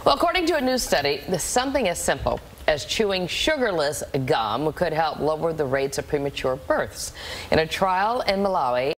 Well, according to a new study, something as simple as chewing sugarless gum could help lower the rates of premature births. In a trial in Malawi,